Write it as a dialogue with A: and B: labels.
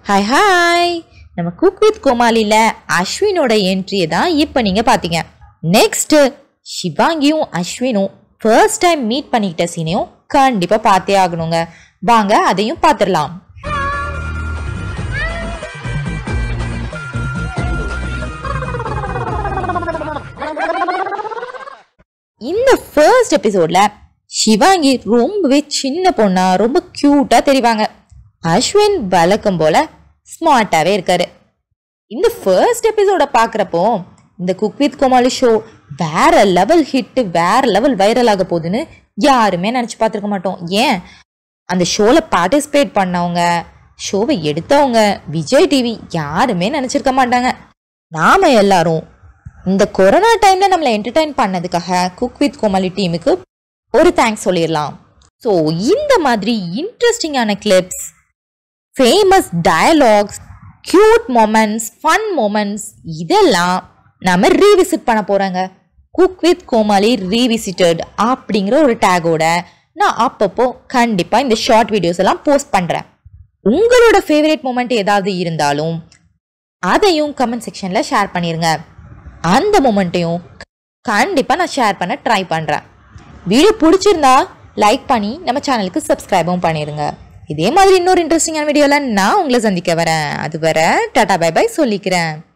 A: Hi hi, நம்ம cook with கோமாளில அஸ்வினோட என்ட்ரியை தான் இப்போ நீங்கள் பார்த்தீங்க. நெக்ஸ்ட்டு ஷிவாங்கியும் அஸ்வினும் ஃபர்ஸ்ட் டைம் மீட் பண்ணிக்கிட்ட சீனையும் கண்டிப்பாக பார்த்தே ஆகணுங்க. வாங்க அதையும் பார்த்துடலாம். இந்த ஃபர்ஸ்ட் எபிசோட்ல ஷிவாங்கி ரொம்பவே சின்ன பொண்ணா ரொம்ப கியூட்டா தெரிவாங்க. அஸ்வின் வழக்கம் போல ஸ்மார்ட்டாவே இருக்காரு. இந்த ஃபர்ஸ்ட் எபிசோட பாக்குறப்போ இந்த குக் வித் கோமாளி ஷோ வேற லெவல் ஹிட், வேற லெவல் வைரல் ஆக போகுதுன்னு யாருமே நினைச்சு பார்த்துருக்க மாட்டோம். ஏன், அந்த ஷோல பார்ட்டிசிபேட் பண்ணவங்க, ஷோவை எடுத்தவங்க, விஜய் டிவி யாருமே நினைச்சிருக்க மாட்டாங்க. நாம எல்லாரும் இந்த கொரோனா டைம்ல நம்மளை என்டர்டைன் பண்ணதுக்காக குக் வித் கோமாளி டீமுக்கு ஒரு தேங்க்ஸ் சொல்லிடலாம். ஸோ இந்த மாதிரி இன்ட்ரெஸ்டிங்கான clips, famous dialogues, cute moments, fun moments இதெல்லாம் நம்ம ரீவிசிட் பண்ண போறாங்க. குக் வித் கோமாளி ரீவிசிட்டட் அப்படிங்கிற ஒரு டேகோட நான் அப்பப்போ கண்டிப்பாக இந்த ஷார்ட் வீடியோஸ் எல்லாம் போஸ்ட் பண்ணுறேன். உங்களோட ஃபேவரட் மொமெண்ட் ஏதாவது இருந்தாலும் அதையும் கமெண்ட் செக்ஷனில் ஷேர் பண்ணிடுங்க. அந்த மொமெண்ட்டையும் கண்டிப்பாக நான் ஷேர் பண்ண ட்ரை பண்ணுறேன். வீடியோ பிடிச்சிருந்தா லைக் பண்ணி நம்ம சேனலுக்கு சப்ஸ்கிரைபும் பண்ணிடுங்க. இதே மாதிரி இன்னொரு இன்ட்ரெஸ்டிங்கான வீடியோவில் நான் உங்களை சந்திக்க வரேன். அது வரை டாடா பை பை சொல்லிக்கிறேன்.